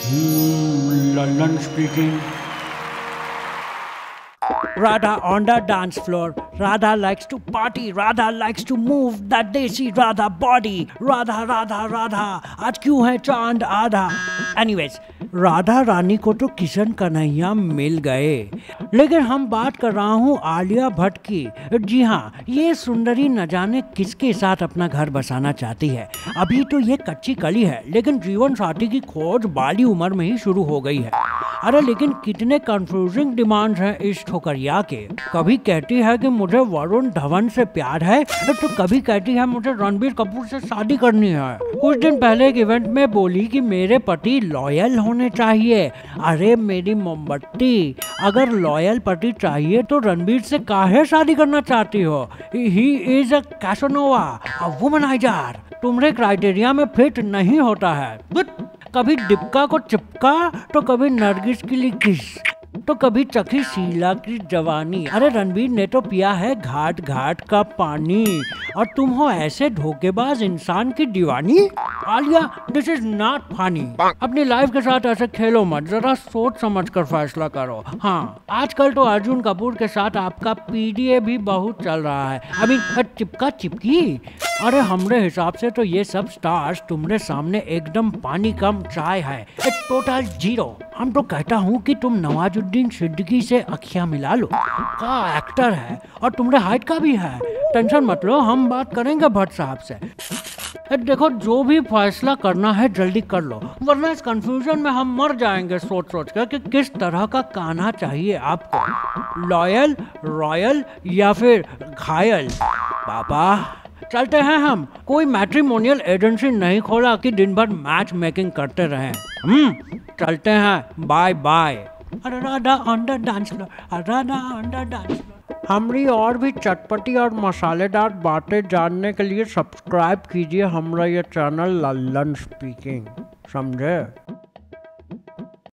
Lallan speaking. Radha on the dance floor. Radha likes to party. Radha likes to move that desi Radha body. Radha, Radha, Radha. आज क्यों है चांद आधा? Anyways, Radha Rani को तो किशन कन्हैया मिल गए, लेकिन हम बात कर रहा हूँ आलिया भट्ट की। जी हाँ, ये सुंदरी न जाने किसके साथ अपना घर बसाना चाहती है। अभी तो ये कच्ची कली है, लेकिन जीवन साथी की खोज बाली उम्र में ही शुरू हो गई है। अरे लेकिन कितने कंफ्यूजिंग डिमांड्स हैं इस ठोकरिया के। कभी कहती है कि मुझे वरुण धवन से प्यार है, तो कभी कहती है मुझे रणबीर कपूर से शादी करनी है। कुछ दिन पहले एक इवेंट में बोली कि मेरे पति लॉयल होने चाहिए। अरे मेरी मोमबत्ती, अगर लॉयल पति चाहिए तो रणबीर से काहे शादी करना चाहती हो? He is a Casanova, a womaniser. तुम्हारे क्राइटेरिया में फिट नहीं होता है। कभी डिपका को चिपका, तो कभी नरगिस की लिखिस, तो कभी चखी शीला की जवानी। अरे रणबीर ने तो पिया है घाट घाट का पानी, और तुम हो ऐसे धोखेबाज इंसान की दीवानी। Alia, this is not funny. अपनी लाइफ के साथ ऐसे खेलो मत, जरा सोच समझ कर फैसला करो। हाँ, आजकल तो अर्जुन कपूर के साथ आपका पीडीए भी बहुत चल रहा है। अभी चिपका चिपकी। अरे हमरे हिसाब से तो ये सब स्टार्स तुम्हारे सामने एकदम पानी कम चाय है, टोटल जीरो। हम तो कहता हूँ कि तुम नवाजुद्दीन सिद्दीकी से अखियाँ मिला लो। का एक्टर है और तुम्हारे हाइट का भी है। टेंशन मत लो, हम बात करेंगे भट्ट साहब से। देखो, जो भी फैसला करना है जल्दी कर लो, वरना इस कंफ्यूजन में हम मर जाएंगे सोच सोच कर कि किस तरह का कान्हा चाहिए आपको, लॉयल, रॉयल या फिर घायल। पापा चलते हैं हम। कोई मैट्रिमोनियल एजेंसी नहीं खोला कि दिन भर मैच मेकिंग करते रहें। चलते हैं, bye bye. Radha on the dance floor, Radha on the dance floor. हमारी और भी चटपटी और मसालेदार बातें जानने के लिए सब्सक्राइब कीजिए हमारा ये चैनल लल्लन स्पीकिंग, समझे?